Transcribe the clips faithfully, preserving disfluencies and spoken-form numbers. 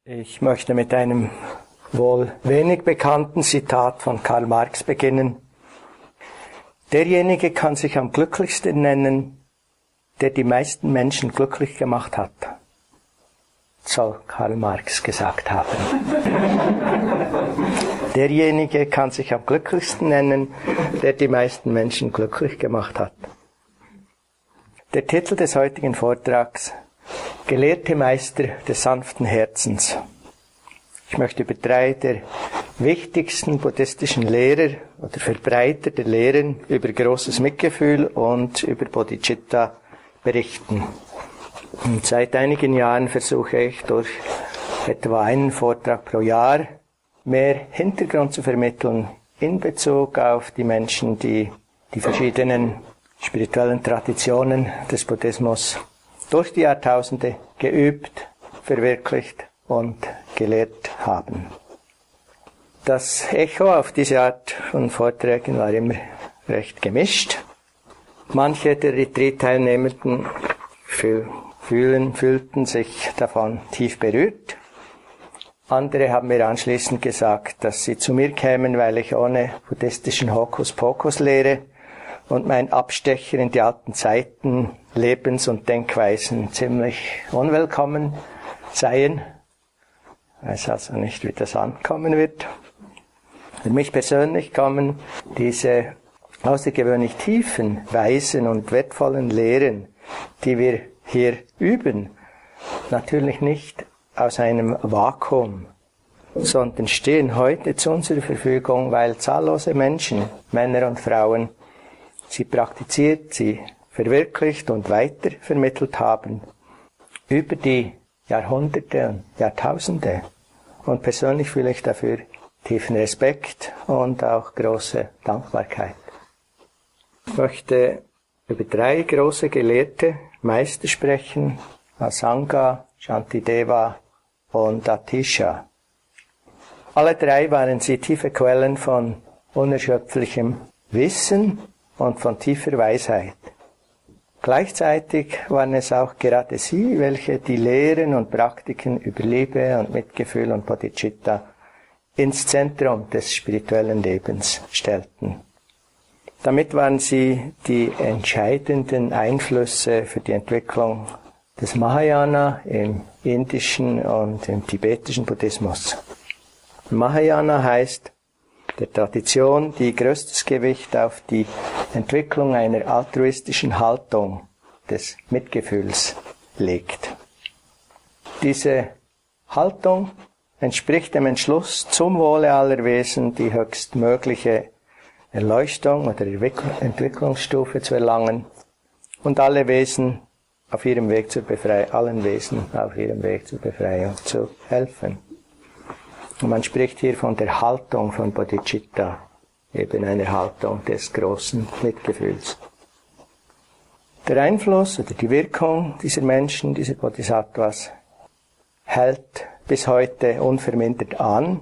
Ich möchte mit einem wohl wenig bekannten Zitat von Karl Marx beginnen. Derjenige kann sich am glücklichsten nennen, der die meisten Menschen glücklich gemacht hat, soll Karl Marx gesagt haben. Derjenige kann sich am glücklichsten nennen, der die meisten Menschen glücklich gemacht hat. Der Titel des heutigen Vortrags: Gelehrte Meister des sanften Herzens. Ich möchte über drei der wichtigsten buddhistischen Lehrer oder Verbreiter der Lehren über großes Mitgefühl und über Bodhicitta berichten. Und seit einigen Jahren versuche ich durch etwa einen Vortrag pro Jahr mehr Hintergrund zu vermitteln in Bezug auf die Menschen, die die verschiedenen spirituellen Traditionen des Buddhismus durch die Jahrtausende geübt, verwirklicht und gelehrt haben. Das Echo auf diese Art von Vorträgen war immer recht gemischt. Manche der Retreat-Teilnehmenden fühlen, fühlten sich davon tief berührt. Andere haben mir anschließend gesagt, dass sie zu mir kämen, weil ich ohne buddhistischen Hokuspokus lehre und mein Abstecher in die alten Zeiten, Lebens- und Denkweisen ziemlich unwillkommen seien. Ich weiß also nicht, wie das ankommen wird. Für mich persönlich kommen diese außergewöhnlich tiefen, weisen und wertvollen Lehren, die wir hier üben, natürlich nicht aus einem Vakuum, sondern stehen heute zu unserer Verfügung, weil zahllose Menschen, Männer und Frauen, sie praktiziert, sie verwirklicht und weiter vermittelt haben über die Jahrhunderte und Jahrtausende. Und persönlich fühle ich dafür tiefen Respekt und auch große Dankbarkeit. Ich möchte über drei große gelehrte Meister sprechen: Asanga, Shantideva und Atisha. Alle drei waren sie tiefe Quellen von unerschöpflichem Wissen und von tiefer Weisheit. Gleichzeitig waren es auch gerade sie, welche die Lehren und Praktiken über Liebe und Mitgefühl und Bodhicitta ins Zentrum des spirituellen Lebens stellten. Damit waren sie die entscheidenden Einflüsse für die Entwicklung des Mahayana im indischen und im tibetischen Buddhismus. Mahayana heißt der Tradition, die größtes Gewicht auf die Entwicklung einer altruistischen Haltung des Mitgefühls legt. Diese Haltung entspricht dem Entschluss, zum Wohle aller Wesen die höchstmögliche Erleuchtung oder Entwicklungsstufe zu erlangen und alle Wesen auf ihrem Weg zur Befreiung, allen Wesen auf ihrem Weg zur Befreiung zu helfen. Und man spricht hier von der Haltung von Bodhicitta, eben einer Haltung des großen Mitgefühls. Der Einfluss oder die Wirkung dieser Menschen, dieser Bodhisattvas, hält bis heute unvermindert an,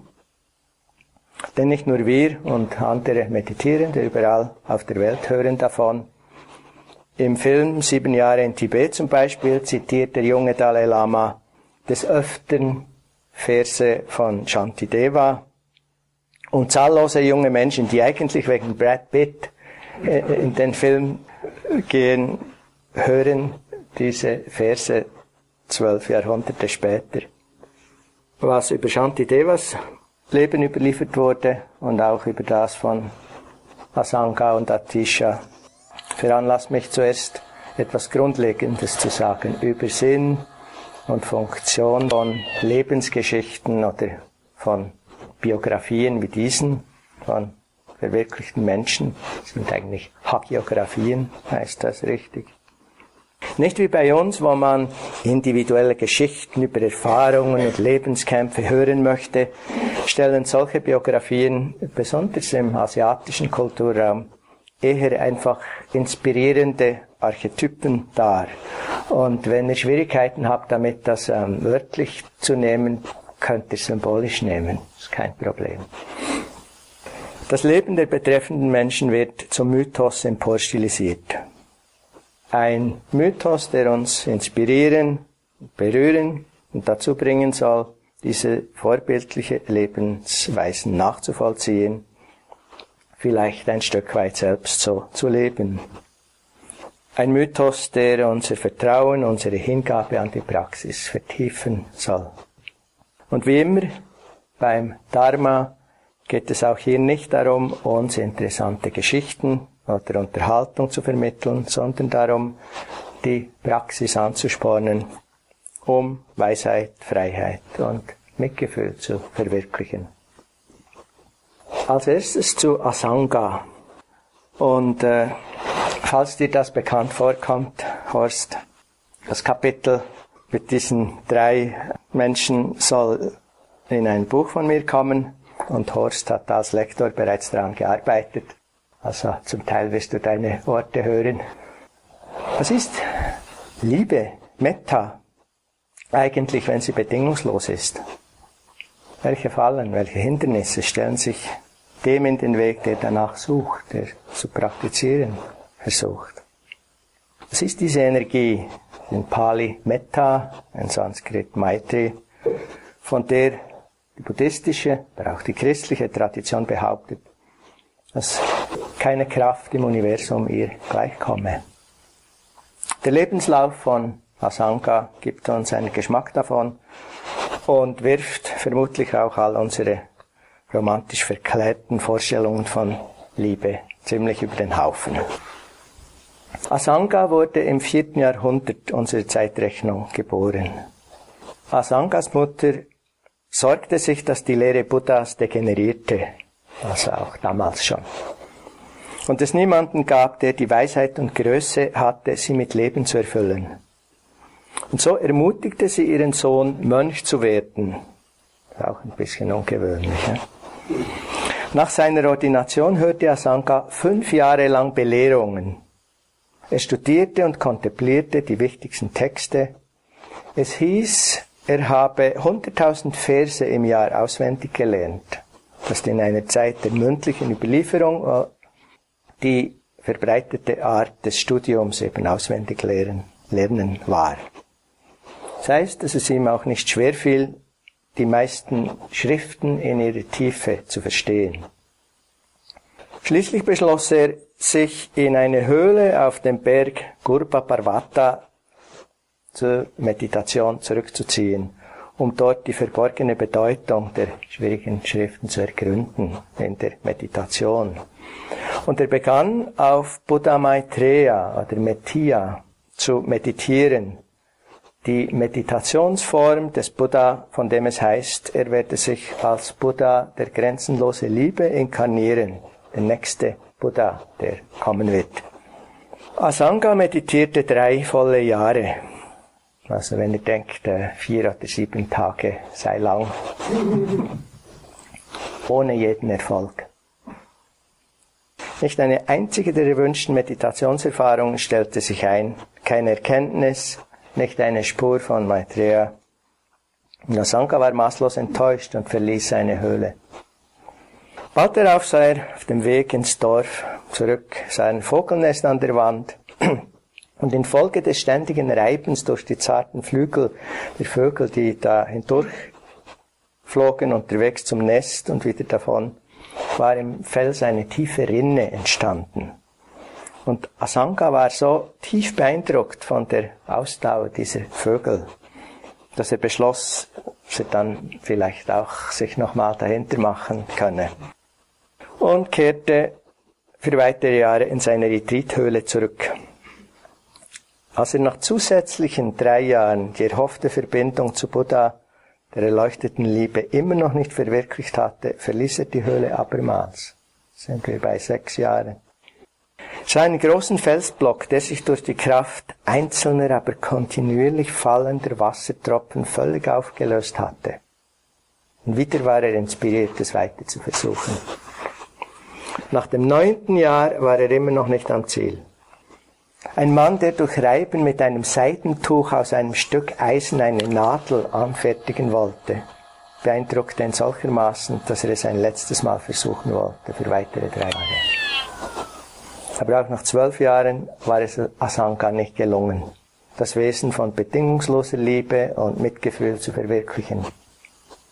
denn nicht nur wir und andere Meditierende überall auf der Welt hören davon. Im Film Sieben Jahre in Tibet zum Beispiel zitiert der junge Dalai Lama des Öfteren Verse von Shantideva, und zahllose junge Menschen, die eigentlich wegen Brad Pitt in den Film gehen, hören diese Verse zwölf Jahrhunderte später. Was über Shantidevas Leben überliefert wurde und auch über das von Asanga und Atisha, veranlasst mich zuerst etwas Grundlegendes zu sagen über Sinn und Funktion von Lebensgeschichten oder von Biografien wie diesen, von verwirklichten Menschen. Das sind eigentlich Hagiografien, heißt das richtig. Nicht wie bei uns, wo man individuelle Geschichten über Erfahrungen und Lebenskämpfe hören möchte, stellen solche Biografien, besonders im asiatischen Kulturraum, eher einfach inspirierende Archetypen dar. Und wenn ihr Schwierigkeiten habt damit, das ähm, wörtlich zu nehmen, könnt ihr symbolisch nehmen. Das ist kein Problem. Das Leben der betreffenden Menschen wird zum Mythos emporstilisiert. Ein Mythos, der uns inspirieren, berühren und dazu bringen soll, diese vorbildliche Lebensweisen nachzuvollziehen, vielleicht ein Stück weit selbst so zu leben. Ein Mythos, der unser Vertrauen, unsere Hingabe an die Praxis vertiefen soll. Und wie immer beim Dharma geht es auch hier nicht darum, uns interessante Geschichten oder Unterhaltung zu vermitteln, sondern darum, die Praxis anzuspornen, um Weisheit, Freiheit und Mitgefühl zu verwirklichen. Als erstes zu Asanga. Und äh, falls dir das bekannt vorkommt, Horst, das Kapitel mit diesen drei Menschen soll in ein Buch von mir kommen und Horst hat als Lektor bereits daran gearbeitet. Also zum Teil wirst du deine Worte hören. Was ist Liebe, Metta, eigentlich, wenn sie bedingungslos ist? Welche Fallen, welche Hindernisse stellen sich dem in den Weg, der danach sucht, der zu praktizieren versucht? Was ist diese Energie, in Pali Metta, in Sanskrit Maitri, von der die buddhistische, aber auch die christliche Tradition behauptet, dass keine Kraft im Universum ihr gleichkomme? Der Lebenslauf von Asanga gibt uns einen Geschmack davon und wirft vermutlich auch all unsere romantisch verklärten Vorstellungen von Liebe ziemlich über den Haufen. Asanga wurde im vierten Jahrhundert unserer Zeitrechnung geboren. Asangas Mutter sorgte sich, dass die Lehre Buddhas degenerierte, also auch damals schon. Und es niemanden gab, der die Weisheit und Größe hatte, sie mit Leben zu erfüllen. Und so ermutigte sie ihren Sohn, Mönch zu werden. Auch ein bisschen ungewöhnlich. Ne? Nach seiner Ordination hörte Asanga fünf Jahre lang Belehrungen. Er studierte und kontemplierte die wichtigsten Texte. Es hieß, er habe hunderttausend Verse im Jahr auswendig gelernt, was in einer Zeit der mündlichen Überlieferung die verbreitete Art des Studiums eben auswendig lernen, lernen war. Das heißt, dass es ihm auch nicht schwer fiel, die meisten Schriften in ihrer Tiefe zu verstehen. Schließlich beschloss er, sich in eine Höhle auf dem Berg Gurpa Parvata zur Meditation zurückzuziehen, um dort die verborgene Bedeutung der schwierigen Schriften zu ergründen in der Meditation. Und er begann auf Buddha Maitreya oder Metteyya zu meditieren, die Meditationsform des Buddha, von dem es heißt, er werde sich als Buddha der grenzenlosen Liebe inkarnieren, der nächste Buddha, der kommen wird. Asanga meditierte drei volle Jahre. Also wenn ihr denkt, vier oder sieben Tage sei lang, ohne jeden Erfolg. Nicht eine einzige der erwünschten Meditationserfahrungen stellte sich ein, keine Erkenntnis, nicht eine Spur von Maitreya. Asanga war maßlos enttäuscht und verließ seine Höhle. Bald darauf sah er auf dem Weg ins Dorf zurück, sah ein Vogelnest an der Wand und infolge des ständigen Reibens durch die zarten Flügel der Vögel, die da hindurchflogen, unterwegs zum Nest und wieder davon, war im Fels eine tiefe Rinne entstanden. Und Asanga war so tief beeindruckt von der Ausdauer dieser Vögel, dass er beschloss, dass er dann vielleicht auch sich nochmal dahinter machen könne. Und kehrte für weitere Jahre in seine Retreathöhle zurück. Als er nach zusätzlichen drei Jahren die erhoffte Verbindung zu Buddha, der erleuchteten Liebe, immer noch nicht verwirklicht hatte, verließ er die Höhle abermals. Sind wir bei sechs Jahren. Es war einen großen Felsblock, der sich durch die Kraft einzelner, aber kontinuierlich fallender Wassertropfen völlig aufgelöst hatte. Und wieder war er inspiriert, es weiter zu versuchen. Nach dem neunten Jahr war er immer noch nicht am Ziel. Ein Mann, der durch Reiben mit einem Seidentuch aus einem Stück Eisen eine Nadel anfertigen wollte, beeindruckte ihn solchermaßen, dass er es ein letztes Mal versuchen wollte, für weitere drei Jahre. Aber auch nach zwölf Jahren war es Asanga nicht gelungen, das Wesen von bedingungsloser Liebe und Mitgefühl zu verwirklichen.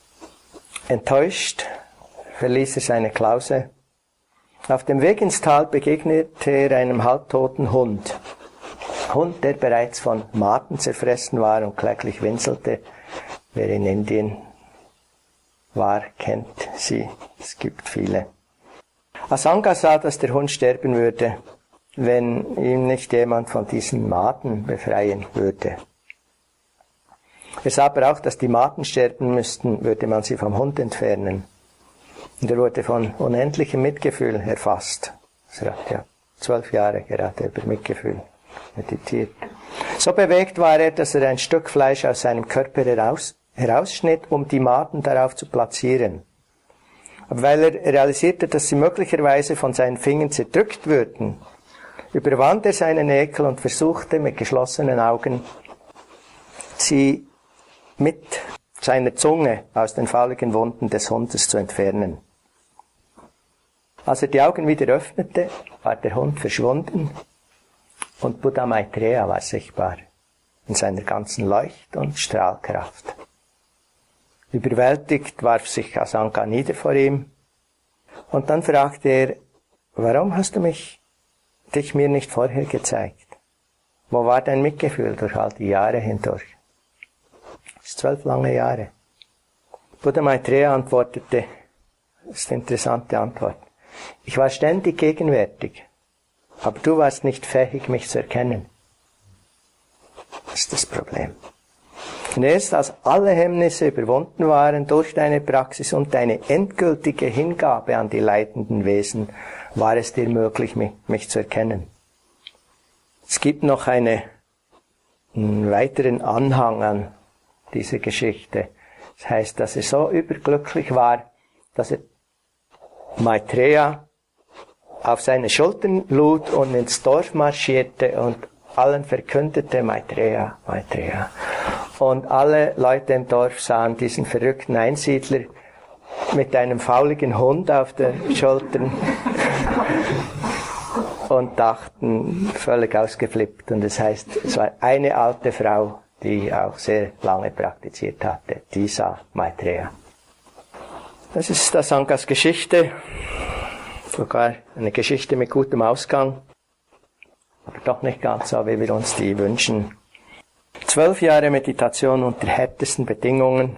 Enttäuscht verließ er seine Klause. Auf dem Weg ins Tal begegnete er einem halbtoten Hund. Hund, der bereits von Maden zerfressen war und kläglich winselte. Wer in Indien war, kennt sie. Es gibt viele. Asanga sah, dass der Hund sterben würde, wenn ihm nicht jemand von diesen Maden befreien würde. Er sah aber auch, dass die Maden sterben müssten, würde man sie vom Hund entfernen. Und er wurde von unendlichem Mitgefühl erfasst. Er hat ja zwölf Jahre gerade über Mitgefühl meditiert. So bewegt war er, dass er ein Stück Fleisch aus seinem Körper heraus, herausschnitt, um die Maden darauf zu platzieren. Aber weil er realisierte, dass sie möglicherweise von seinen Fingern zerdrückt würden, überwand er seinen Ekel und versuchte mit geschlossenen Augen, sie mit seiner Zunge aus den fauligen Wunden des Hundes zu entfernen. Als er die Augen wieder öffnete, war der Hund verschwunden und Buddha Maitreya war sichtbar in seiner ganzen Leucht- und Strahlkraft. Überwältigt warf sich Asanga nieder vor ihm und dann fragte er, warum hast du mich, dich mir nicht vorher gezeigt? Wo war dein Mitgefühl durch all die Jahre hindurch? Das ist zwölf lange Jahre. Buddha Maitreya antwortete, das ist eine interessante Antwort, ich war ständig gegenwärtig, aber du warst nicht fähig, mich zu erkennen. Das ist das Problem. Und erst als alle Hemmnisse überwunden waren durch deine Praxis und deine endgültige Hingabe an die leidenden Wesen, war es dir möglich, mich, mich zu erkennen. Es gibt noch eine, einen weiteren Anhang an dieser Geschichte. Das heißt, dass er so überglücklich war, dass er Maitreya auf seine Schultern lud und ins Dorf marschierte und allen verkündete, Maitreya, Maitreya. Und alle Leute im Dorf sahen diesen verrückten Einsiedler mit einem fauligen Hund auf den Schultern und dachten, völlig ausgeflippt. Und das heißt, es war eine alte Frau, die auch sehr lange praktiziert hatte, die sah Maitreya. Das ist Asangas Geschichte, sogar eine Geschichte mit gutem Ausgang, aber doch nicht ganz so, wie wir uns die wünschen. Zwölf Jahre Meditation unter härtesten Bedingungen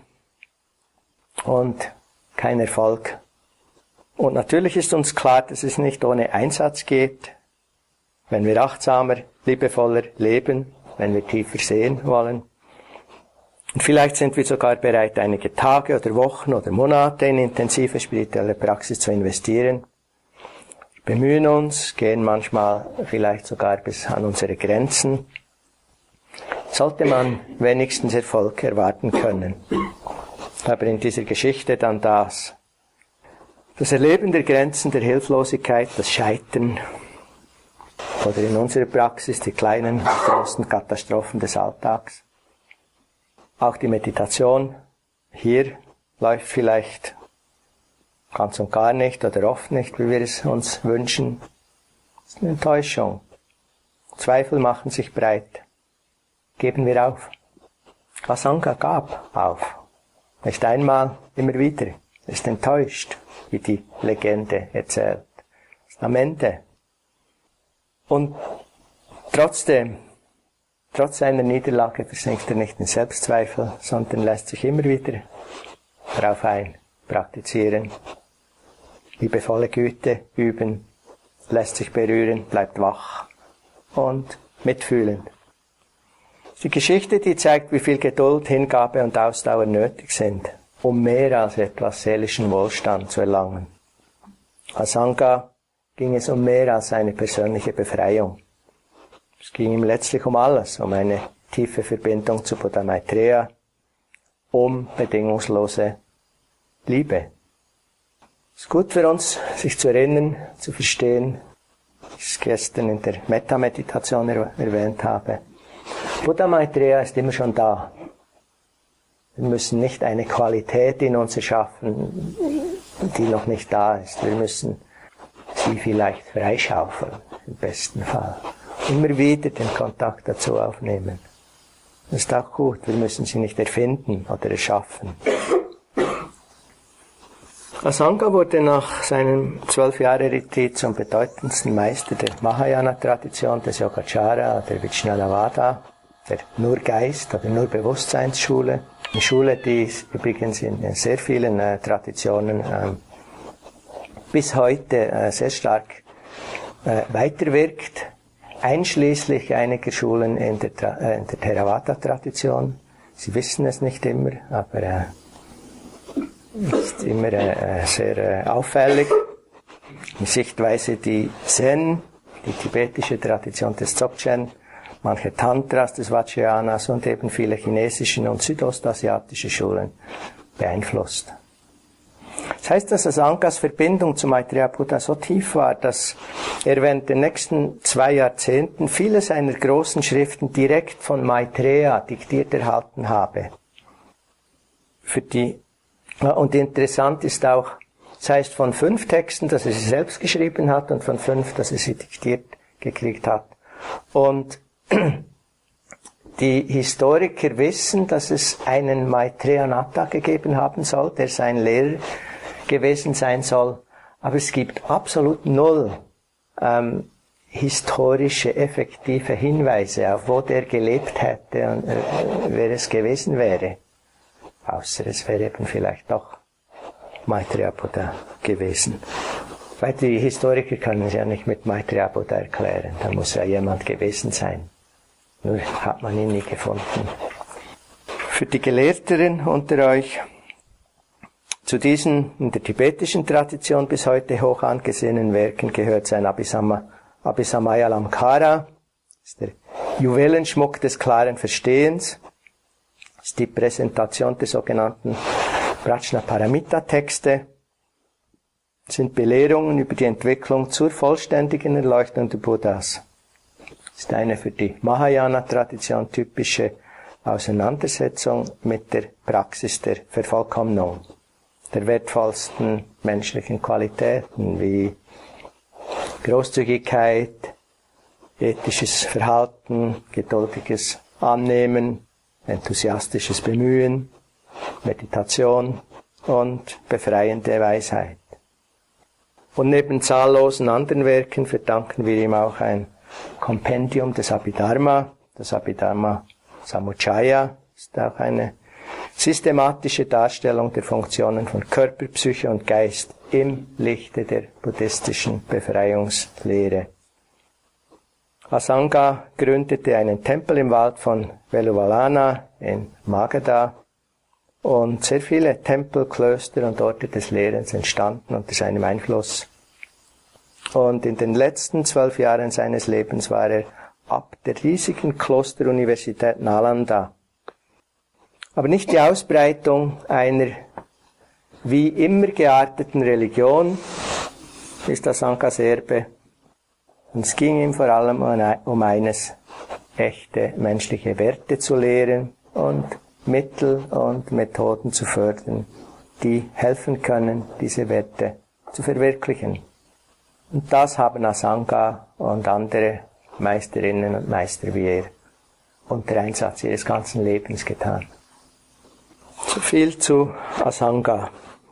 und kein Erfolg. Und natürlich ist uns klar, dass es nicht ohne Einsatz geht, wenn wir achtsamer, liebevoller leben, wenn wir tiefer sehen wollen. Und vielleicht sind wir sogar bereit, einige Tage oder Wochen oder Monate in intensive spirituelle Praxis zu investieren. Wir bemühen uns, gehen manchmal vielleicht sogar bis an unsere Grenzen. Sollte man wenigstens Erfolg erwarten können. Aber in dieser Geschichte dann das. Das Erleben der Grenzen der Hilflosigkeit, das Scheitern oder in unserer Praxis die kleinen, großen Katastrophen des Alltags. Auch die Meditation hier läuft vielleicht ganz und gar nicht oder oft nicht, wie wir es uns wünschen. Das ist eine Enttäuschung. Zweifel machen sich breit. Geben wir auf. Asanga gab auf. Nicht einmal, immer wieder. Er ist enttäuscht, wie die Legende erzählt. Am Ende. Und trotzdem, trotz seiner Niederlage versinkt er nicht in Selbstzweifel, sondern lässt sich immer wieder darauf ein, praktizieren, liebevolle Güte üben, lässt sich berühren, bleibt wach und mitfühlend. Die Geschichte, die zeigt, wie viel Geduld, Hingabe und Ausdauer nötig sind, um mehr als etwas seelischen Wohlstand zu erlangen. Asanga ging es um mehr als eine persönliche Befreiung. Es ging ihm letztlich um alles, um eine tiefe Verbindung zu Buddha Maitreya, um bedingungslose Liebe. Es ist gut für uns, sich zu erinnern, zu verstehen, wie ich es gestern in der Metta-Meditation er- erwähnt habe. Buddha Maitreya ist immer schon da. Wir müssen nicht eine Qualität in uns erschaffen, die noch nicht da ist. Wir müssen sie vielleicht freischaufeln, im besten Fall. Immer wieder den Kontakt dazu aufnehmen. Das ist auch gut. Wir müssen sie nicht erfinden oder erschaffen. Asanga wurde nach seinem zwölf Jahre Retreat zum bedeutendsten Meister der Mahayana-Tradition, des Yogacara, der Vijnanavada, der Nur-Geist- oder Nur-Bewusstseinsschule. Eine Schule, die übrigens in sehr vielen äh, Traditionen äh, bis heute äh, sehr stark äh, weiterwirkt, einschließlich einiger Schulen in der, äh, in der Theravada-Tradition. Sie wissen es nicht immer, aber äh, ist immer äh, sehr äh, auffällig. Die Sichtweise, die Zen, die tibetische Tradition des Dzogchen, manche Tantras des Vajrayanas und eben viele chinesischen und südostasiatische Schulen beeinflusst. Das heißt, dass Asangas Verbindung zu Maitreya Buddha so tief war, dass er während den nächsten zwei Jahrzehnten viele seiner großen Schriften direkt von Maitreya diktiert erhalten habe. Für die Und interessant ist auch, das heißt von fünf Texten, dass er sie selbst geschrieben hat und von fünf, dass er sie diktiert gekriegt hat. Und die Historiker wissen, dass es einen Maitreyanata gegeben haben soll, der sein Lehrer gewesen sein soll. Aber es gibt absolut null ähm, historische, effektive Hinweise, auf wo der gelebt hätte und äh, wer es gewesen wäre. Außer es wäre eben vielleicht doch Maitreya Buddha gewesen. Weil die Historiker können es ja nicht mit Maitreya Buddha erklären. Da muss ja jemand gewesen sein. Nur hat man ihn nie gefunden. Für die Gelehrteren unter euch, zu diesen in der tibetischen Tradition bis heute hoch angesehenen Werken gehört sein Abhisama, Abhisamayalamkara, das ist der Juwelenschmuck des klaren Verstehens, das ist die Präsentation der sogenannten Prajnaparamita-Texte, sind Belehrungen über die Entwicklung zur vollständigen Erleuchtung des Buddhas. Das ist eine für die Mahayana-Tradition typische Auseinandersetzung mit der Praxis der Vervollkommnung, der wertvollsten menschlichen Qualitäten wie Großzügigkeit, ethisches Verhalten, geduldiges Annehmen, enthusiastisches Bemühen, Meditation und befreiende Weisheit. Und neben zahllosen anderen Werken verdanken wir ihm auch ein Kompendium des Abhidharma. Das Abhidharma Samuccaya ist auch eine systematische Darstellung der Funktionen von Körper, Psyche und Geist im Lichte der buddhistischen Befreiungslehre. Asanga gründete einen Tempel im Wald von Veluvallana in Magadha und sehr viele Tempel, Klöster und Orte des Lehrens entstanden unter seinem Einfluss. Und in den letzten zwölf Jahren seines Lebens war er ab der riesigen Klosteruniversität Nalanda. Aber nicht die Ausbreitung einer wie immer gearteten Religion ist Asangas Erbe. Und es ging ihm vor allem um eines, echte menschliche Werte zu lehren und Mittel und Methoden zu fördern, die helfen können, diese Werte zu verwirklichen. Und das haben Asanga und andere Meisterinnen und Meister wie er unter Einsatz ihres ganzen Lebens getan. So viel zu Asanga.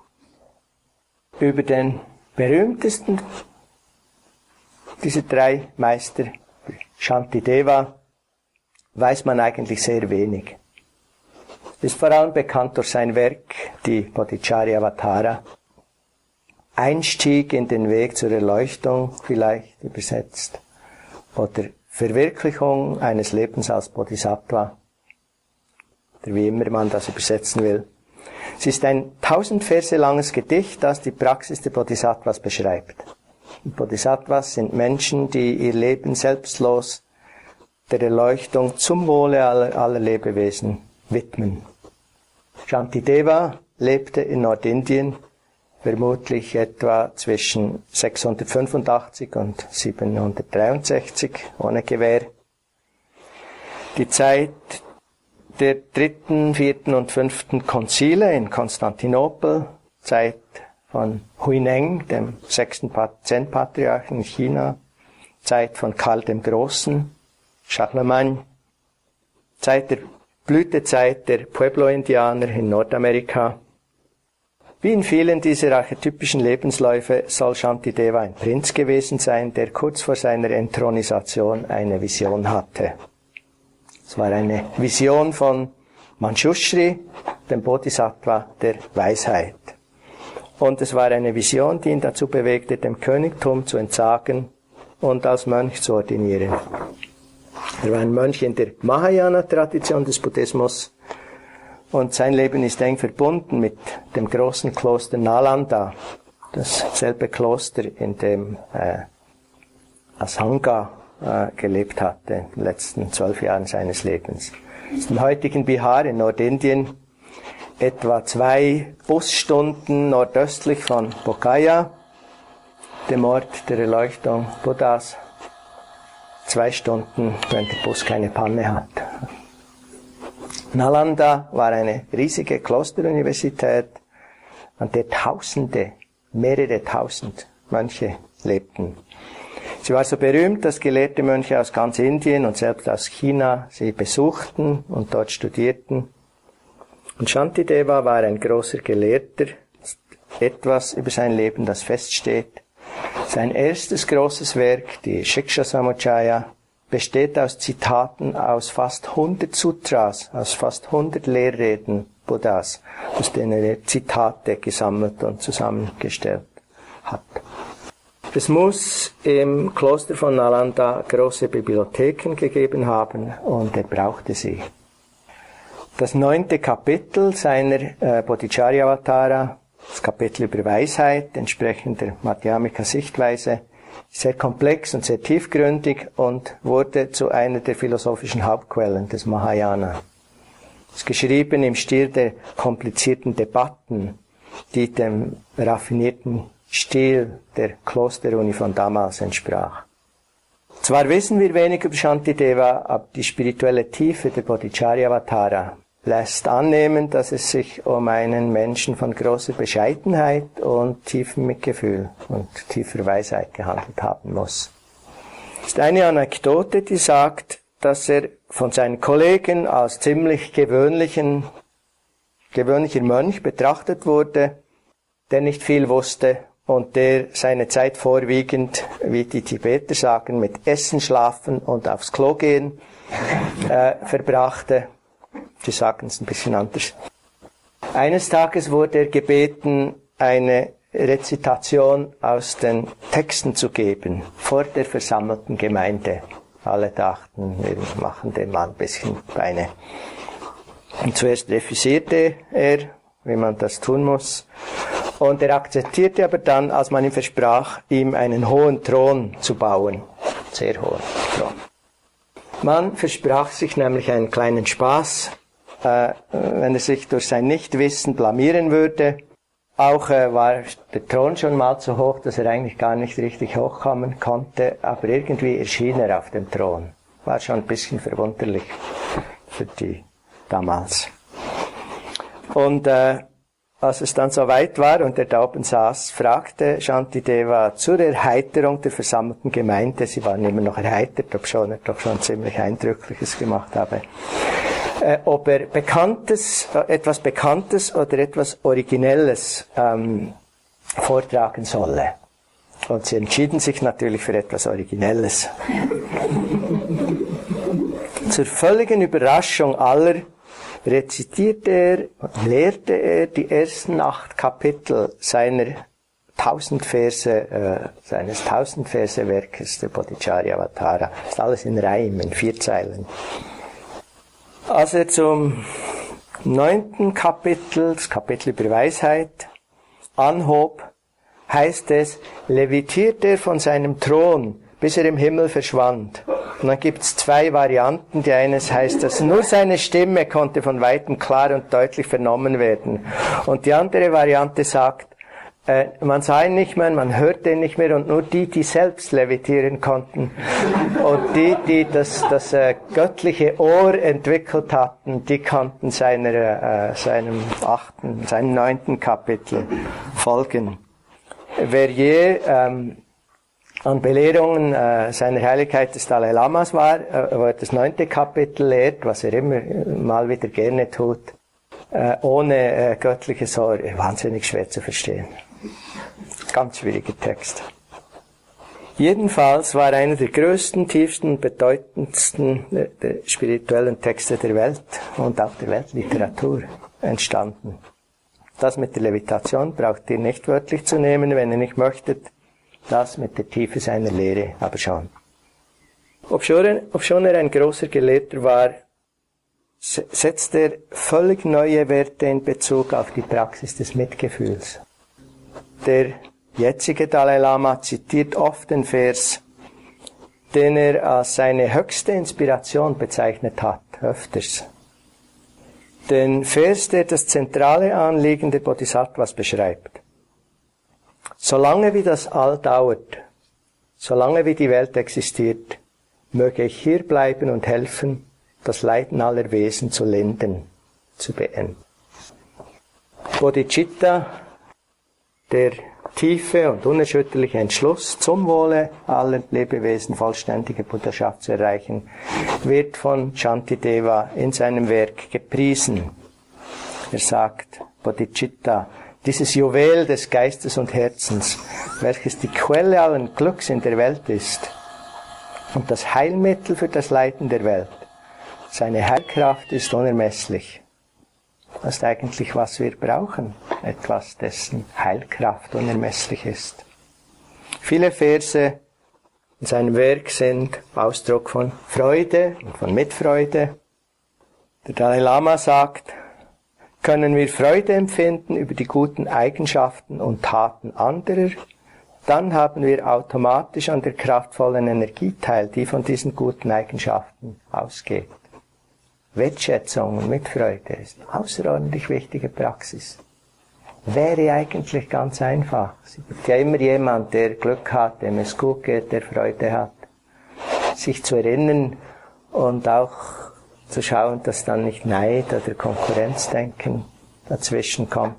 Über den berühmtesten dieser drei Meister, Shantideva, weiß man eigentlich sehr wenig. Ist vor allem bekannt durch sein Werk, die Bodhicharyavatara. Einstieg in den Weg zur Erleuchtung, vielleicht übersetzt, oder Verwirklichung eines Lebens als Bodhisattva, oder wie immer man das übersetzen will. Es ist ein tausend Verse langes Gedicht, das die Praxis der Bodhisattvas beschreibt. Und Bodhisattvas sind Menschen, die ihr Leben selbstlos der Erleuchtung zum Wohle aller, aller Lebewesen widmen. Shantideva lebte in Nordindien, vermutlich etwa zwischen sechshundertfünfundachtzig und siebenhundertdreiundsechzig, ohne Gewähr. Die Zeit der dritten, vierten und fünften Konzile in Konstantinopel, Zeit von Huineng, dem sechsten Zen-Patriarchen in China, Zeit von Karl dem Großen, Charlemagne, Zeit der Blütezeit der Pueblo-Indianer in Nordamerika, Wie in vielen dieser archetypischen Lebensläufe soll Shantideva ein Prinz gewesen sein, der kurz vor seiner Enthronisation eine Vision hatte. Es war eine Vision von Manjushri, dem Bodhisattva der Weisheit. Und es war eine Vision, die ihn dazu bewegte, dem Königtum zu entsagen und als Mönch zu ordinieren. Er war ein Mönch in der Mahayana-Tradition des Buddhismus und sein Leben ist eng verbunden mit dem großen Kloster Nalanda, dasselbe Kloster, in dem äh, Asanga äh, gelebt hatte in den letzten zwölf Jahren seines Lebens. Das ist im heutigen Bihar in Nordindien, etwa zwei Busstunden nordöstlich von Bodhgaya, dem Ort der Erleuchtung Buddhas. Zwei Stunden, wenn der Bus keine Panne hat. Nalanda war eine riesige Klosteruniversität, an der Tausende, mehrere Tausend Mönche lebten. Sie war so berühmt, dass gelehrte Mönche aus ganz Indien und selbst aus China sie besuchten und dort studierten. Und Shantideva war ein großer Gelehrter, etwas über sein Leben, das feststeht. Sein erstes großes Werk, die Shiksha Samuccaya, besteht aus Zitaten aus fast hundert Sutras, aus fast hundert Lehrreden Buddhas, aus denen er Zitate gesammelt und zusammengestellt hat. Es muss im Kloster von Nalanda große Bibliotheken gegeben haben und er brauchte sie. Das neunte Kapitel seiner äh, Bodhicharya-Avatara, das Kapitel über Weisheit, entsprechend der Madhyamika-Sichtweise, ist sehr komplex und sehr tiefgründig und wurde zu einer der philosophischen Hauptquellen des Mahayana. Es ist geschrieben im Stil der komplizierten Debatten, die dem raffinierten Stil der Klosteruni von damals entsprach. Zwar wissen wir wenig über Shantideva, aber die spirituelle Tiefe der Bodhicharya-Avatara lässt annehmen, dass es sich um einen Menschen von großer Bescheidenheit und tiefem Mitgefühl und tiefer Weisheit gehandelt haben muss. Es ist eine Anekdote, die sagt, dass er von seinen Kollegen als ziemlich gewöhnlichen, gewöhnlicher Mönch betrachtet wurde, der nicht viel wusste und der seine Zeit vorwiegend, wie die Tibeter sagen, mit Essen, Schlafen und aufs Klo gehen äh, verbrachte. Sie sagen es ein bisschen anders. Eines Tages wurde er gebeten, eine Rezitation aus den Texten zu geben, vor der versammelten Gemeinde. Alle dachten, wir machen dem mal ein bisschen Beine. Und zuerst refüsierte er, wie man das tun muss. Und er akzeptierte aber dann, als man ihm versprach, ihm einen hohen Thron zu bauen. Sehr hohen Thron. Man versprach sich nämlich einen kleinen Spaß, äh, wenn er sich durch sein Nichtwissen blamieren würde. Auch äh, war der Thron schon mal so hoch, dass er eigentlich gar nicht richtig hochkommen konnte, aber irgendwie erschien er auf dem Thron. War schon ein bisschen verwunderlich für die damals. Und äh, als es dann so weit war und er da oben saß, fragte Shantideva zur Erheiterung der versammelten Gemeinde, sie waren immer noch erheitert, obschon er doch schon ziemlich Eindrückliches gemacht habe, äh, ob er Bekanntes, äh, etwas Bekanntes oder etwas Originelles ähm, vortragen solle. Und sie entschieden sich natürlich für etwas Originelles. Zur völligen Überraschung aller rezitierte er, lehrte er die ersten acht Kapitel seiner tausend Verse, äh, seines tausend Verse Werkes der Bodhicharya-Avatara. Das ist alles in Reim, in vier Zeilen. Als er zum neunten Kapitel, das Kapitel über Weisheit, anhob, heißt es, levitierte er von seinem Thron, bis er im Himmel verschwand. Und dann gibt's zwei Varianten. Die eine heißt, dass nur seine Stimme konnte von Weitem klar und deutlich vernommen werden. Und die andere Variante sagt, äh, man sah ihn nicht mehr, man hörte ihn nicht mehr und nur die, die selbst levitieren konnten und die, die das, das äh, göttliche Ohr entwickelt hatten, die konnten seiner, äh, seinem achten, seinem neunten Kapitel folgen. Wer je ähm, an Belehrungen äh, seiner Heiligkeit des Dalai Lamas war, äh, wo er das neunte Kapitel lehrt, was er immer mal wieder gerne tut, äh, ohne äh, göttliche Sorge, wahnsinnig schwer zu verstehen. Ganz schwieriger Text. Jedenfalls war einer der größten, tiefsten, bedeutendsten äh, der spirituellen Texte der Welt und auch der Weltliteratur entstanden. Das mit der Levitation braucht ihr nicht wörtlich zu nehmen, wenn ihr nicht möchtet. Das mit der Tiefe seiner Lehre aber schon. Obschon, obschon er ein großer Gelehrter war, setzt er völlig neue Werte in Bezug auf die Praxis des Mitgefühls. Der jetzige Dalai Lama zitiert oft den Vers, den er als seine höchste Inspiration bezeichnet hat, öfters. Den Vers, der das zentrale Anliegen der Bodhisattvas beschreibt. Solange wie das All dauert, solange wie die Welt existiert, möge ich hier bleiben und helfen, das Leiden aller Wesen zu lindern, zu beenden. Bodhicitta, der tiefe und unerschütterliche Entschluss, zum Wohle aller Lebewesen vollständige Buddhaschaft zu erreichen, wird von Shantideva in seinem Werk gepriesen. Er sagt, Bodhicitta, dieses Juwel des Geistes und Herzens, welches die Quelle allen Glücks in der Welt ist und das Heilmittel für das Leiden der Welt. Seine Heilkraft ist unermesslich. Das ist eigentlich, was wir brauchen. Etwas, dessen Heilkraft unermesslich ist. Viele Verse in seinem Werk sind Ausdruck von Freude und von Mitfreude. Der Dalai Lama sagt, können wir Freude empfinden über die guten Eigenschaften und Taten anderer, dann haben wir automatisch an der kraftvollen Energie teil, die von diesen guten Eigenschaften ausgeht. Wertschätzung und Mitfreude ist eine außerordentlich wichtige Praxis. Wäre eigentlich ganz einfach. Es gibt ja immer jemand, der Glück hat, dem es gut geht, der Freude hat. Sich zu erinnern und auch zu schauen, dass dann nicht Neid oder Konkurrenzdenken dazwischen kommt.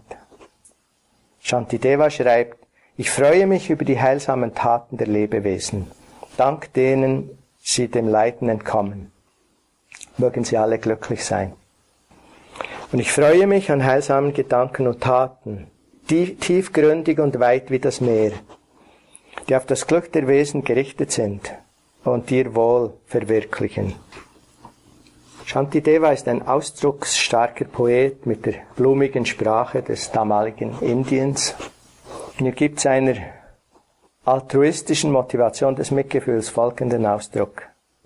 Shantideva schreibt, ich freue mich über die heilsamen Taten der Lebewesen, dank denen sie dem Leiden entkommen. Mögen sie alle glücklich sein. Und ich freue mich an heilsamen Gedanken und Taten, die tiefgründig und weit wie das Meer, die auf das Glück der Wesen gerichtet sind und ihr Wohl verwirklichen. Shantideva ist ein ausdrucksstarker Poet mit der blumigen Sprache des damaligen Indiens. Und er gibt seiner altruistischen Motivation des Mitgefühls folgenden Ausdruck.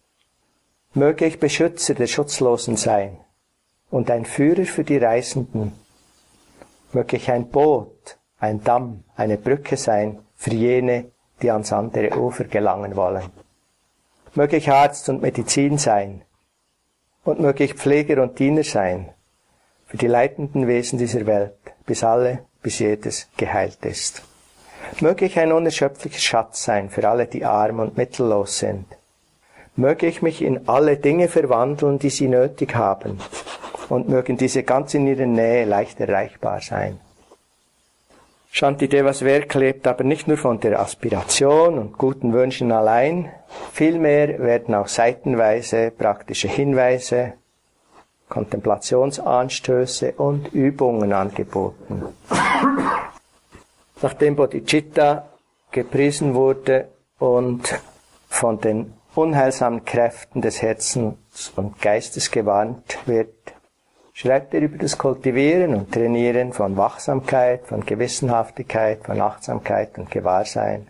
Möge ich Beschützer der Schutzlosen sein und ein Führer für die Reisenden. Möge ich ein Boot, ein Damm, eine Brücke sein für jene, die ans andere Ufer gelangen wollen. Möge ich Arzt und Medizin sein und möge ich Pfleger und Diener sein für die leidenden Wesen dieser Welt, bis alle, bis jedes geheilt ist. Möge ich ein unerschöpflicher Schatz sein für alle, die arm und mittellos sind. Möge ich mich in alle Dinge verwandeln, die sie nötig haben, und mögen diese ganz in ihrer Nähe leicht erreichbar sein. Shantidevas Werk lebt aber nicht nur von der Aspiration und guten Wünschen allein, vielmehr werden auch seitenweise praktische Hinweise, Kontemplationsanstöße und Übungen angeboten. Nachdem Bodhicitta gepriesen wurde und von den unheilsamen Kräften des Herzens und Geistes gewarnt wird, schreibt er über das Kultivieren und Trainieren von Wachsamkeit, von Gewissenhaftigkeit, von Achtsamkeit und Gewahrsein.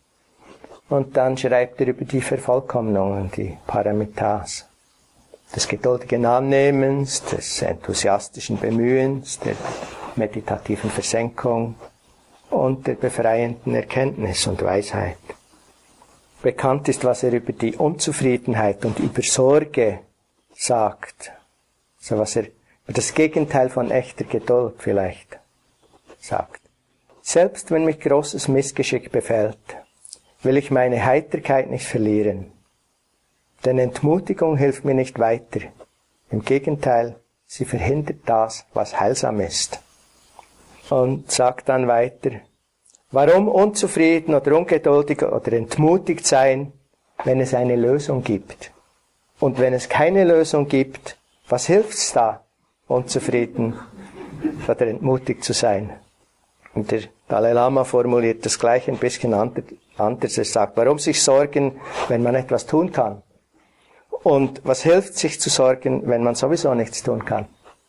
Und dann schreibt er über die Vervollkommnungen, die Paramitas, des geduldigen Annehmens, des enthusiastischen Bemühens, der meditativen Versenkung und der befreienden Erkenntnis und Weisheit. Bekannt ist, was er über die Unzufriedenheit und über Sorge sagt. Also was er über das Gegenteil von echter Geduld vielleicht sagt. Selbst wenn mich großes Missgeschick befällt, will ich meine Heiterkeit nicht verlieren. Denn Entmutigung hilft mir nicht weiter. Im Gegenteil, sie verhindert das, was heilsam ist. Und sagt dann weiter, warum unzufrieden oder ungeduldig oder entmutigt sein, wenn es eine Lösung gibt? Und wenn es keine Lösung gibt, was hilft's da, unzufrieden oder entmutigt zu sein. Und der Dalai Lama formuliert das gleich ein bisschen anders. Er sagt, warum sich sorgen, wenn man etwas tun kann? Und was hilft sich zu sorgen, wenn man sowieso nichts tun kann?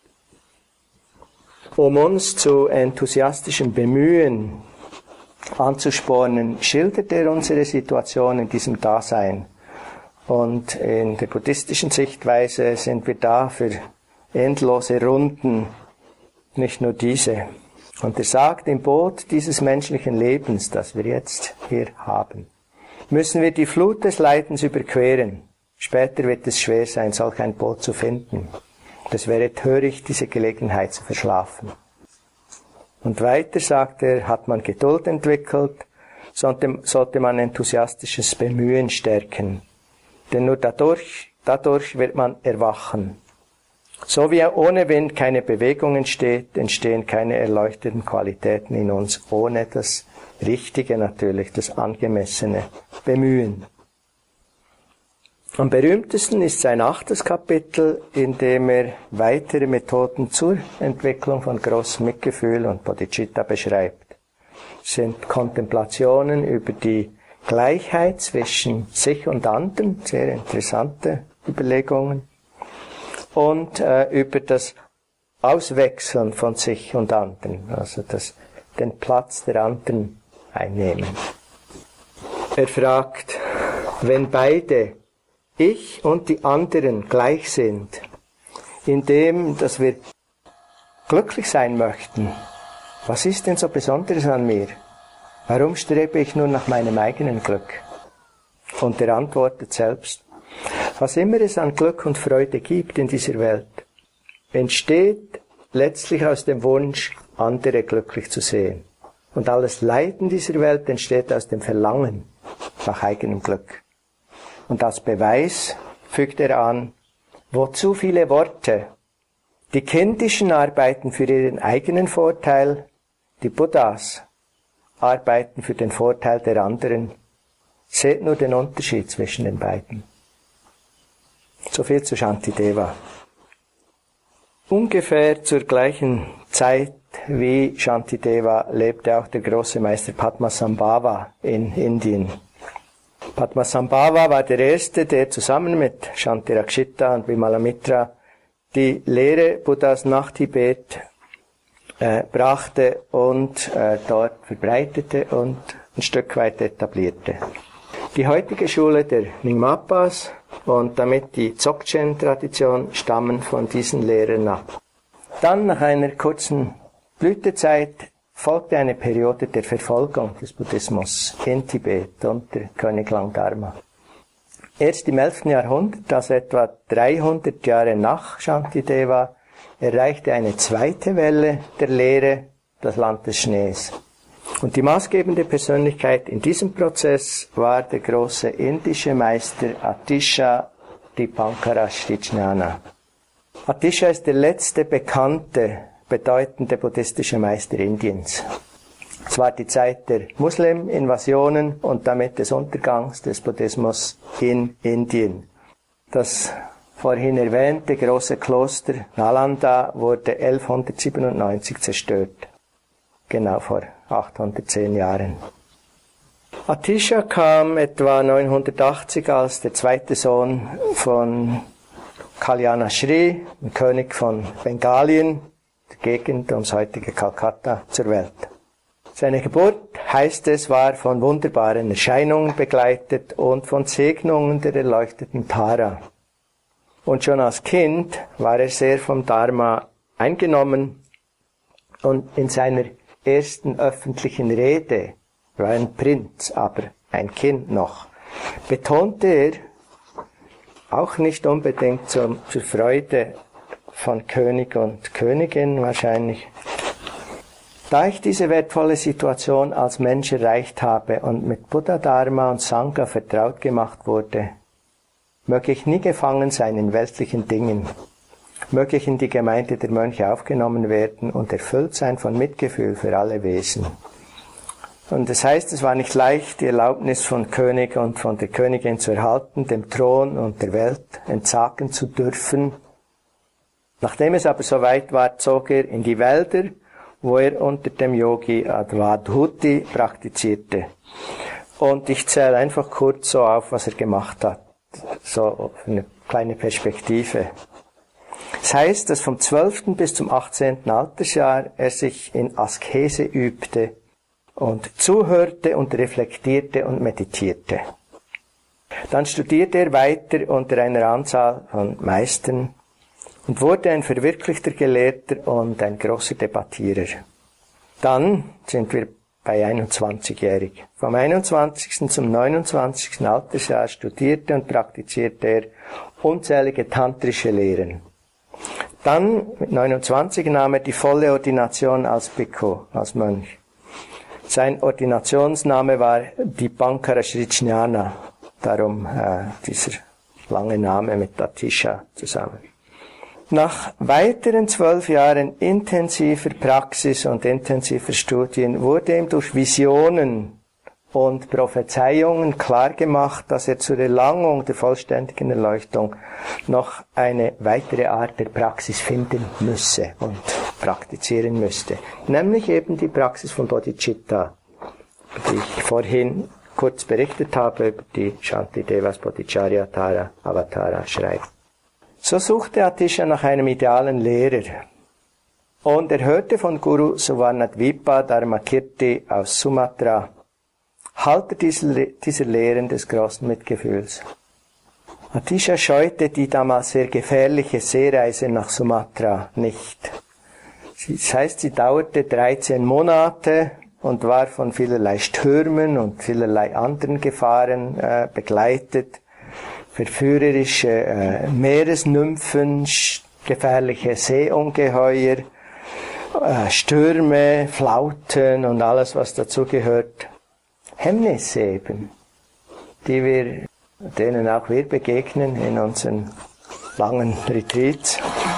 Um uns zu enthusiastischem Bemühen anzuspornen, schildert er unsere Situation in diesem Dasein. Und in der buddhistischen Sichtweise sind wir da für endlose Runden, nicht nur diese. Und er sagt, im Boot dieses menschlichen Lebens, das wir jetzt hier haben, müssen wir die Flut des Leidens überqueren. Später wird es schwer sein, solch ein Boot zu finden. Es wäre töricht, diese Gelegenheit zu verschlafen. Und weiter, sagt er, hat man Geduld entwickelt, sollte, sollte man enthusiastisches Bemühen stärken. Denn nur dadurch, dadurch wird man erwachen. So wie ohne Wind keine Bewegung entsteht, entstehen keine erleuchteten Qualitäten in uns, ohne das Richtige natürlich, das angemessene Bemühen. Am berühmtesten ist sein achtes Kapitel, in dem er weitere Methoden zur Entwicklung von großem Mitgefühl und Bodhicitta beschreibt. Es sind Kontemplationen über die Gleichheit zwischen sich und anderen, sehr interessante Überlegungen, und äh, über das Auswechseln von sich und anderen, also das, den Platz der anderen einnehmen. Er fragt, wenn beide, ich und die anderen, gleich sind, in dem, dass wir glücklich sein möchten, was ist denn so Besonderes an mir? Warum strebe ich nur nach meinem eigenen Glück? Und er antwortet selbst, was immer es an Glück und Freude gibt in dieser Welt, entsteht letztlich aus dem Wunsch, andere glücklich zu sehen. Und alles Leiden dieser Welt entsteht aus dem Verlangen nach eigenem Glück. Und als Beweis fügt er an, wo zu viele Worte, die Kindischen arbeiten für ihren eigenen Vorteil, die Buddhas arbeiten für den Vorteil der anderen. Seht nur den Unterschied zwischen den beiden. So viel zu Shantideva. Ungefähr zur gleichen Zeit wie Shantideva lebte auch der große Meister Padmasambhava in Indien. Padmasambhava war der Erste, der zusammen mit Shantirakshita und Vimalamitra die Lehre Buddhas nach Tibet äh, brachte und äh, dort verbreitete und ein Stück weit etablierte. Die heutige Schule der Nyingmapas und damit die Dzogchen-Tradition stammen von diesen Lehrern ab. Dann, nach einer kurzen Blütezeit, folgte eine Periode der Verfolgung des Buddhismus in Tibet unter König Langdharma. Erst im elften Jahrhundert, also etwa dreihundert Jahre nach Shantideva, erreichte eine zweite Welle der Lehre das Land des Schnees. Und die maßgebende Persönlichkeit in diesem Prozess war der große indische Meister Atisha Dipankara Srijnana. Atisha ist der letzte bekannte, bedeutende buddhistische Meister Indiens. Es war die Zeit der Muslim-Invasionen und damit des Untergangs des Buddhismus in Indien. Das vorhin erwähnte große Kloster Nalanda wurde elfhundertsiebenundneunzig zerstört. Genau vor achthundertzehn Jahren. Atisha kam etwa neunhundertachtzig als der zweite Sohn von Kalyana Shri, dem König von Bengalien, der Gegend ums heutige Kalkutta, zur Welt. Seine Geburt, heißt es, war von wunderbaren Erscheinungen begleitet und von Segnungen der erleuchteten Tara. Und schon als Kind war er sehr vom Dharma eingenommen und in seiner ersten öffentlichen Rede, er war ein Prinz, aber ein Kind noch, betonte er, auch nicht unbedingt zum, zur Freude von König und Königin wahrscheinlich, da ich diese wertvolle Situation als Mensch erreicht habe und mit Buddha, Dharma und Sangha vertraut gemacht wurde, möge ich nie gefangen sein in weltlichen Dingen, möge ich in die Gemeinde der Mönche aufgenommen werden und erfüllt sein von Mitgefühl für alle Wesen. Und das heißt, es war nicht leicht, die Erlaubnis von König und von der Königin zu erhalten, dem Thron und der Welt entsagen zu dürfen, Nachdem es aber soweit war, zog er in die Wälder, wo er unter dem Yogi Advaita praktizierte. Und ich zähle einfach kurz so auf, was er gemacht hat. So eine kleine Perspektive. Es heißt, dass vom zwölften bis zum achtzehnten Altersjahr er sich in Askese übte und zuhörte und reflektierte und meditierte. Dann studierte er weiter unter einer Anzahl von Meistern und wurde ein verwirklichter Gelehrter und ein großer Debattierer. Dann sind wir bei einundzwanzigjährig. Vom einundzwanzigsten zum neunundzwanzigsten Altersjahr studierte und praktizierte er unzählige tantrische Lehren. Dann, mit neunundzwanzig, nahm er die volle Ordination als Bhikkhu, als Mönch. Sein Ordinationsname war Dipankara Srijnana, darum äh, dieser lange Name mit Atisha zusammen. Nach weiteren zwölf Jahren intensiver Praxis und intensiver Studien wurde ihm durch Visionen und Prophezeiungen klargemacht, dass er zur Erlangung der vollständigen Erleuchtung noch eine weitere Art der Praxis finden müsse und praktizieren müsste. Nämlich eben die Praxis von Bodhicitta, die ich vorhin kurz berichtet habe, über die Shantidevas Bodhicharya Tara Avatara schreibt. So suchte Atisha nach einem idealen Lehrer. Und er hörte von Guru Suvarnadvipa Dharmakirti aus Sumatra, Halter dieser, dieser Lehren des großen Mitgefühls. Atisha scheute die damals sehr gefährliche Seereise nach Sumatra nicht. Das heißt, sie dauerte dreizehn Monate und war von vielerlei Stürmen und vielerlei anderen Gefahren äh, begleitet. Verführerische äh, Meeresnymphen, gefährliche Seeungeheuer, äh, Stürme, Flauten und alles, was dazu gehört. Hemmnisse eben, die wir, denen auch wir begegnen in unseren langen Retreats.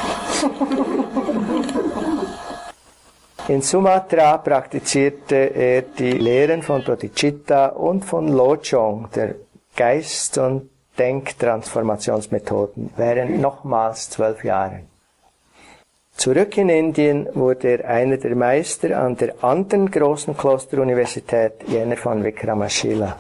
In Sumatra praktizierte er die Lehren von Bodhicitta und von Lojong, der Geist- und Denktransformationsmethoden, während nochmals zwölf Jahren. Zurück in Indien wurde er einer der Meister an der anderen großen Klosteruniversität, jener von Vikramashila.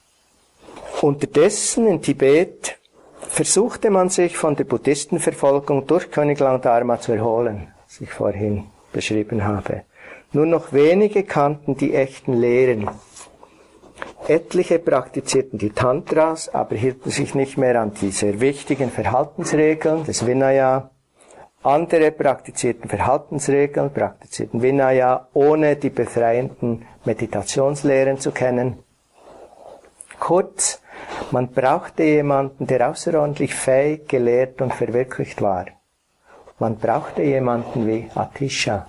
Unterdessen in Tibet versuchte man sich von der Buddhistenverfolgung durch König Langdharma zu erholen, was ich vorhin beschrieben habe. Nur noch wenige kannten die echten Lehren. Etliche praktizierten die Tantras, aber hielten sich nicht mehr an die sehr wichtigen Verhaltensregeln des Vinaya. Andere praktizierten Verhaltensregeln, praktizierten Vinaya, ohne die befreienden Meditationslehren zu kennen. Kurz, man brauchte jemanden, der außerordentlich fähig, gelehrt und verwirklicht war. Man brauchte jemanden wie Atisha.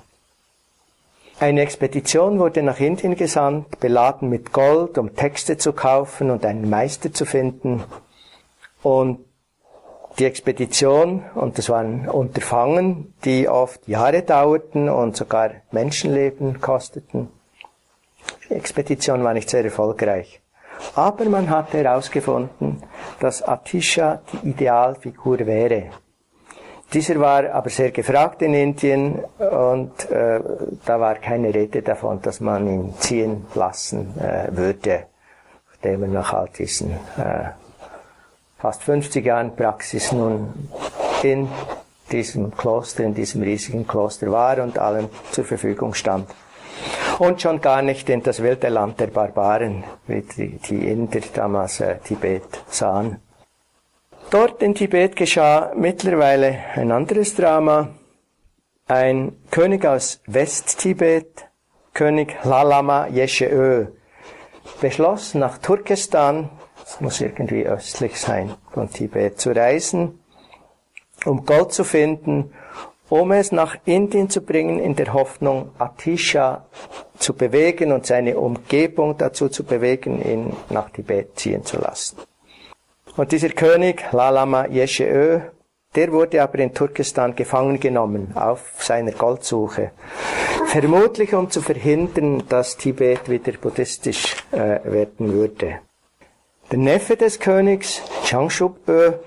Eine Expedition wurde nach Indien gesandt, beladen mit Gold, um Texte zu kaufen und einen Meister zu finden. Und die Expedition, und das waren Unterfangen, die oft Jahre dauerten und sogar Menschenleben kosteten. Die Expedition war nicht sehr erfolgreich. Aber man hatte herausgefunden, dass Atisha die Idealfigur wäre. Dieser war aber sehr gefragt in Indien und äh, da war keine Rede davon, dass man ihn ziehen lassen äh, würde, nachdem er nach all diesen äh, fast fünfzig Jahren Praxis nun in diesem Kloster, in diesem riesigen Kloster war und allen zur Verfügung stand. Und schon gar nicht in das wilde Land der Barbaren, wie die, die Inder damals äh, Tibet sahen. Dort in Tibet geschah mittlerweile ein anderes Drama. Ein König aus West-Tibet, König Lalama Yeshe-Ö, beschloss nach Turkestan, das muss irgendwie östlich sein von Tibet, zu reisen, um Gold zu finden, um es nach Indien zu bringen, in der Hoffnung, Atisha zu bewegen und seine Umgebung dazu zu bewegen, ihn nach Tibet ziehen zu lassen. Und dieser König, Lalama Yeshe-Ö, der wurde aber in Turkestan gefangen genommen, auf seiner Goldsuche. Vermutlich, um zu verhindern, dass Tibet wieder buddhistisch äh, werden würde. Der Neffe des Königs, Changshub-Ö,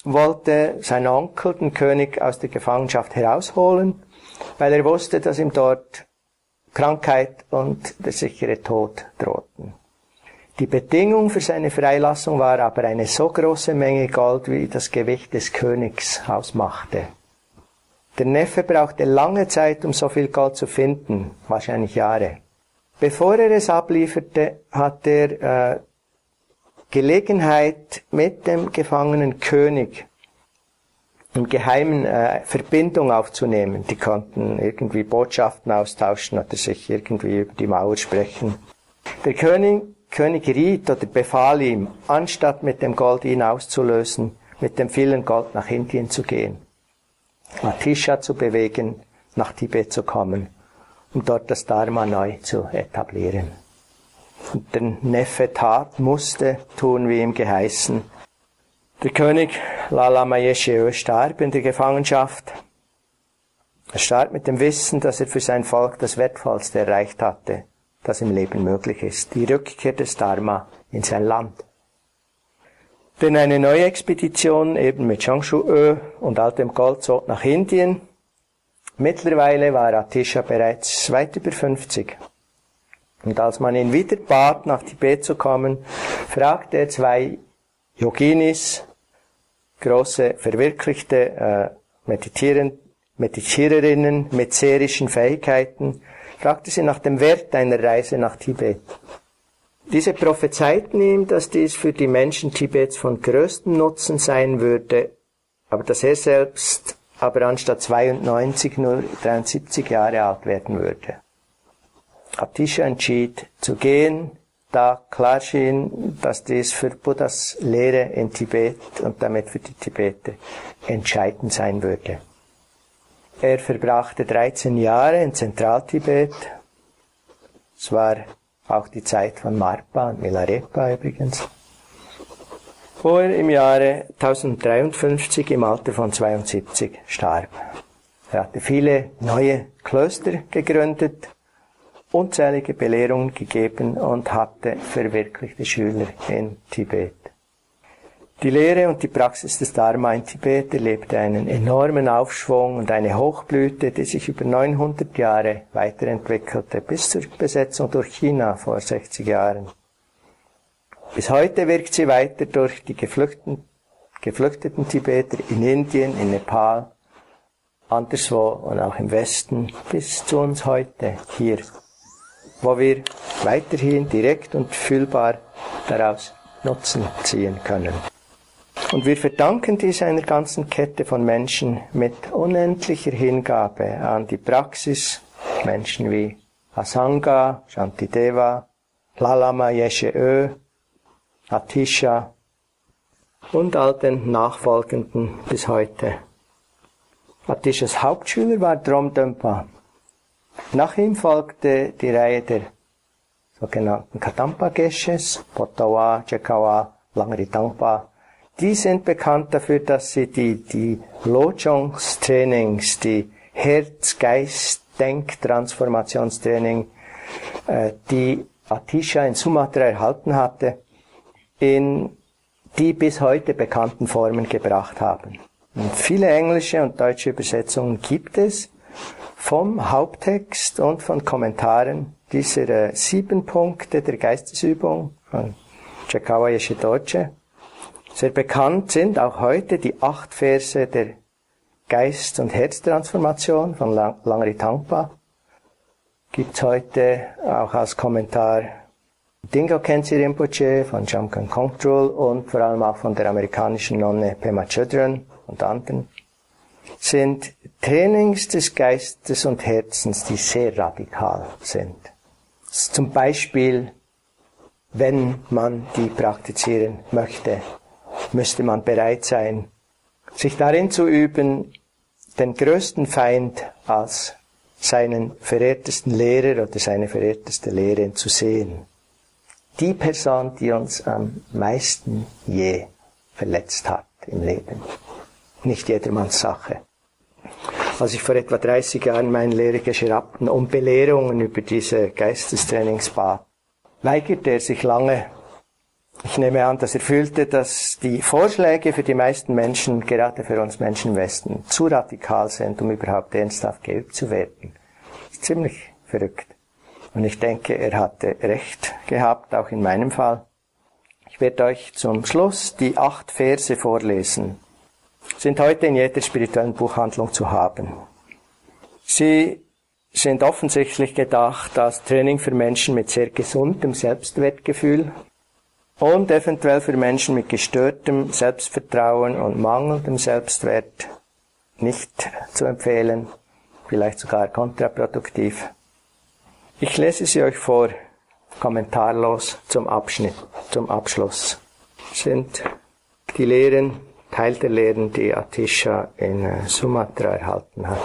wollte sein Onkel den König aus der Gefangenschaft herausholen, weil er wusste, dass ihm dort Krankheit und der sichere Tod drohten. Die Bedingung für seine Freilassung war aber eine so große Menge Gold, wie das Gewicht des Königs ausmachte. Der Neffe brauchte lange Zeit, um so viel Gold zu finden, wahrscheinlich Jahre. Bevor er es ablieferte, hat er äh, Gelegenheit, mit dem gefangenen König im Geheimen äh, Verbindung aufzunehmen. Die konnten irgendwie Botschaften austauschen oder sich irgendwie über die Mauer sprechen. Der König, König riet oder befahl ihm, anstatt mit dem Gold ihn auszulösen, mit dem vielen Gold nach Indien zu gehen, Atisha zu bewegen, nach Tibet zu kommen, um dort das Dharma neu zu etablieren. Und der Neffe tat, musste tun, wie ihm geheißen. Der König Lalama Yesheo starb in der Gefangenschaft. Er starb mit dem Wissen, dass er für sein Volk das Wertvollste erreicht hatte, das im Leben möglich ist, die Rückkehr des Dharma in sein Land. Denn eine neue Expedition, eben mit Changshu-Ö und altem Gold, zog nach Indien. Mittlerweile war Atisha bereits weit über fünfzig. Und als man ihn wieder bat, nach Tibet zu kommen, fragte er zwei Yoginis, große, verwirklichte äh, Meditieren, Meditiererinnen mit seherischen Fähigkeiten, fragte sie nach dem Wert einer Reise nach Tibet. Diese prophezeiten ihm, dass dies für die Menschen Tibets von größtem Nutzen sein würde, aber dass er selbst aber anstatt zweiundneunzig nur dreiundsiebzig Jahre alt werden würde. Atisha entschied zu gehen, da klar schien, dass dies für Buddhas Lehre in Tibet und damit für die Tibeter entscheidend sein würde. Er verbrachte dreizehn Jahre in Zentraltibet. Es war auch die Zeit von Marpa und Milarepa übrigens, wo er im Jahre tausenddreiundfünfzig im Alter von zweiundsiebzig starb. Er hatte viele neue Klöster gegründet, unzählige Belehrungen gegeben und hatte verwirklichte Schüler in Tibet. Die Lehre und die Praxis des Dharma in Tibet erlebte einen enormen Aufschwung und eine Hochblüte, die sich über neunhundert Jahre weiterentwickelte, bis zur Besetzung durch China vor sechzig Jahren. Bis heute wirkt sie weiter durch die geflüchteten, geflüchteten Tibeter in Indien, in Nepal, anderswo und auch im Westen, bis zu uns heute hier, wo wir weiterhin direkt und fühlbar daraus Nutzen ziehen können. Und wir verdanken dies einer ganzen Kette von Menschen mit unendlicher Hingabe an die Praxis, Menschen wie Asanga, Shantideva, Lalama Yesheo, Atisha und all den Nachfolgenden bis heute. Atishas Hauptschüler war Drom Dömpa. Nach ihm folgte die Reihe der sogenannten Kadampa Geshes, Potawa, Chekawa, Langri Tangpa. Die sind bekannt dafür, dass sie die, die Lojong-Trainings, die Herz-Geist-Denk-Transformationstraining, äh, die Atisha in Sumatra erhalten hatte, in die bis heute bekannten Formen gebracht haben. Und viele englische und deutsche Übersetzungen gibt es vom Haupttext und von Kommentaren dieser äh, sieben Punkte der Geistesübung von Chekawa Yeshe Dorje. Sehr bekannt sind auch heute die acht Verse der Geist- und Herztransformation von Lang- Langri Tangpa. Gibt's heute auch als Kommentar Dingo Khensi Rinpoche von Jamgon Kongtrul und vor allem auch von der amerikanischen Nonne Pema Chodron und anderen. Sind Trainings des Geistes und Herzens, die sehr radikal sind. Zum Beispiel, wenn man die praktizieren möchte, müsste man bereit sein, sich darin zu üben, den größten Feind als seinen verehrtesten Lehrer oder seine verehrteste Lehrerin zu sehen. Die Person, die uns am meisten je verletzt hat im Leben. Nicht jedermanns Sache. Als ich vor etwa dreißig Jahren meinen Lehrer Gescherabten um Belehrungen über diese Geistestrainings bat, weigerte er sich lange, Ich nehme an, dass er fühlte, dass die Vorschläge für die meisten Menschen, gerade für uns Menschen im Westen, zu radikal sind, um überhaupt ernsthaft geübt zu werden. Das ist ziemlich verrückt. Und ich denke, er hatte recht gehabt, auch in meinem Fall. Ich werde euch zum Schluss die acht Verse vorlesen. Sind heute in jeder spirituellen Buchhandlung zu haben. Sie sind offensichtlich gedacht als Training für Menschen mit sehr gesundem Selbstwertgefühl und eventuell für Menschen mit gestörtem Selbstvertrauen und mangelndem Selbstwert nicht zu empfehlen, vielleicht sogar kontraproduktiv. Ich lese sie euch vor, kommentarlos zum Abschnitt, zum Abschluss. Das sind die Lehren, Teil der Lehren, die Atisha in Sumatra erhalten hat.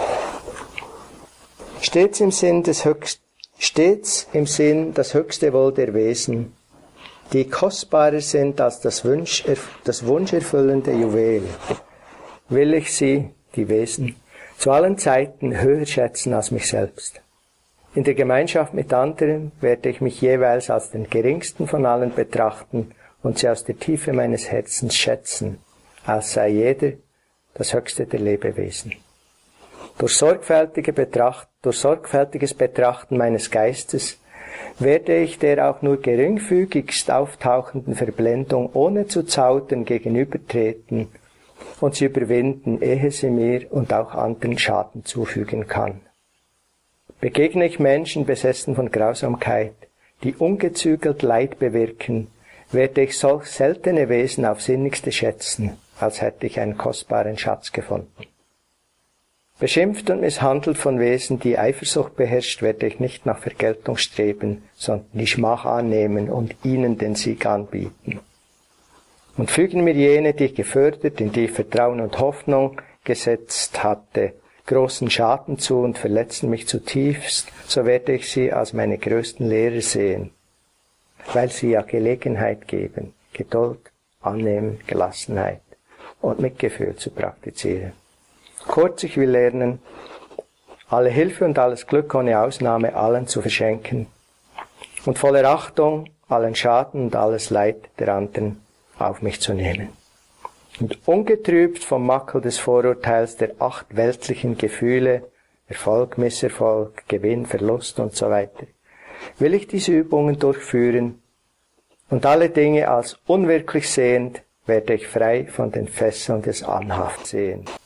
Stets im Sinn des Höchst, stets im Sinn das höchste Wohl der Wesen, die kostbarer sind als das, Wunsch, das wunscherfüllende Juwel, will ich sie, die Wesen, zu allen Zeiten höher schätzen als mich selbst. In der Gemeinschaft mit anderen werde ich mich jeweils als den geringsten von allen betrachten und sie aus der Tiefe meines Herzens schätzen, als sei jeder das höchste der Lebewesen. Durch, sorgfältige Betracht, durch sorgfältiges Betrachten meines Geistes werde ich der auch nur geringfügigst auftauchenden Verblendung ohne zu zaudern gegenübertreten und sie überwinden, ehe sie mir und auch anderen Schaden zufügen kann. Begegne ich Menschen besessen von Grausamkeit, die ungezügelt Leid bewirken, werde ich solch seltene Wesen aufs Innigste schätzen, als hätte ich einen kostbaren Schatz gefunden. Beschimpft und misshandelt von Wesen, die Eifersucht beherrscht, werde ich nicht nach Vergeltung streben, sondern die Schmach annehmen und ihnen den Sieg anbieten. Und fügen mir jene, die ich gefördert, in die ich Vertrauen und Hoffnung gesetzt hatte, großen Schaden zu und verletzen mich zutiefst, so werde ich sie als meine größten Lehrer sehen, weil sie ja Gelegenheit geben, Geduld, Annehmen, Gelassenheit und Mitgefühl zu praktizieren. Kurz, ich will lernen, alle Hilfe und alles Glück ohne Ausnahme allen zu verschenken und voller Achtung allen Schaden und alles Leid der anderen auf mich zu nehmen. Und ungetrübt vom Makel des Vorurteils der acht weltlichen Gefühle, Erfolg, Misserfolg, Gewinn, Verlust und so weiter, will ich diese Übungen durchführen und alle Dinge als unwirklich sehend, werde ich frei von den Fesseln des Anhafts sehen.